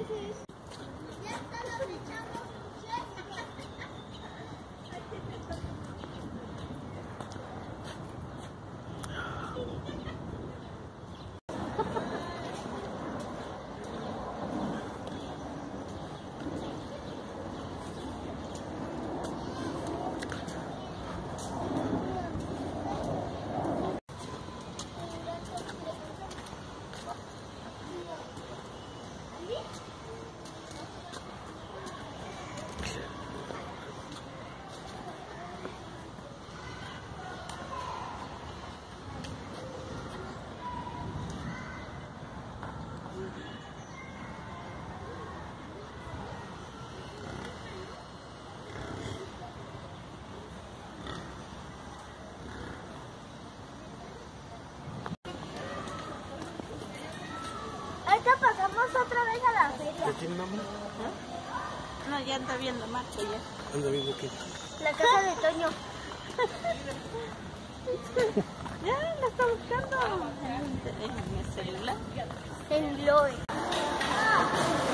Ahorita pasamos otra vez a la feria. ¿Qué tiene, mamá? No, ya anda viendo marcha ya. ¿Anda viendo qué? La casa de Toño. Ya la está buscando en el celular. En Glory.